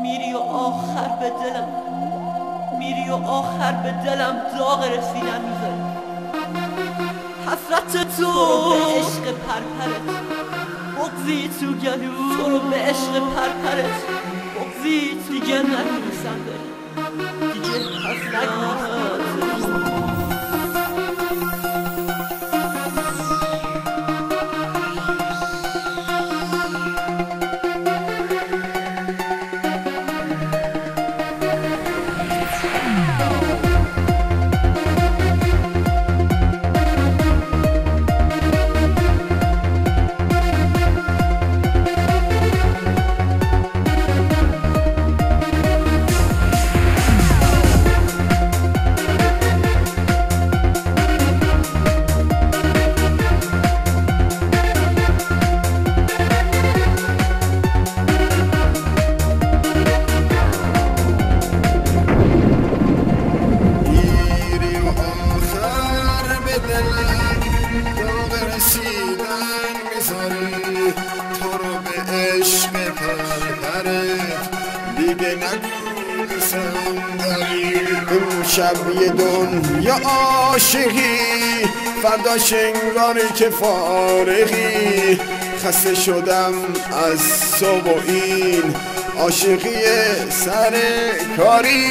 میری و آخر به دلم میری و آخر به دلم داغ رسیدن میذاری. حسرت تو رو به عشق پرپرت بغضی تو گلو، تو رو به عشق پرپرت بغضی دیگه نتونستم داری، دیگه پس نتونستم. تو رو به عشق پرپرت دیگه نتونستم داری. امشب یه دنیا عاشقی، فرداش انگاری که فارغی. خسته شدم از صبح و این عاشقی سر کاری.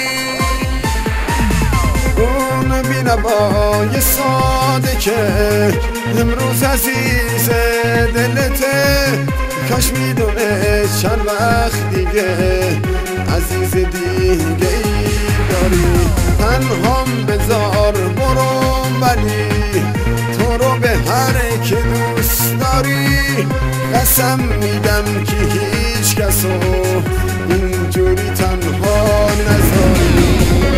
اون بینوای ساده که امروز عزیز دلته، کاش میدونه چند وقت دیگه عزیز دیگه ای داری. تنهام بذار برو ولی تو رو به هر که دوست داری. قسم میدم که هیچ کسو اینجوری تنها نذاری.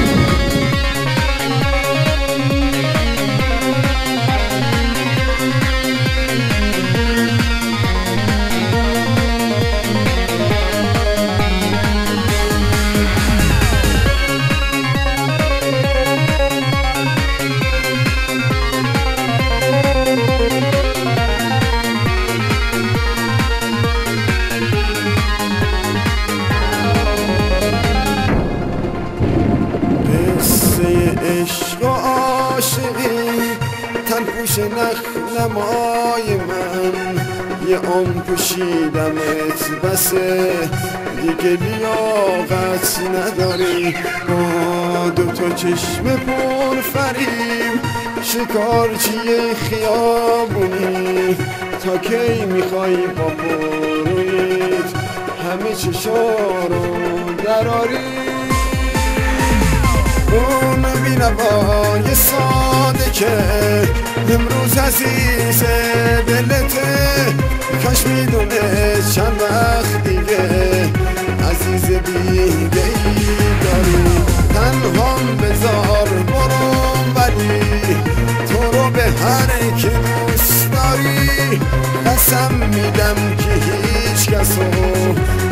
عشق و عاشقی تن پوش نخنمای من، یه عمر پوشیدمت بسه دیگه لیاقت نداری. با دوتا چشم پر فریب شکارچی خیابونی، تا کی میخوای با پرویت همه چشا رو دراری. اون بینوای ساده که امروز عزیز دلته، کاش میدونه چند وقت دیگه عزیز دیگه ای داری. تنهام بذار برو ولی تو رو به هر که دوست داری. قسم میدم که هیچ کسو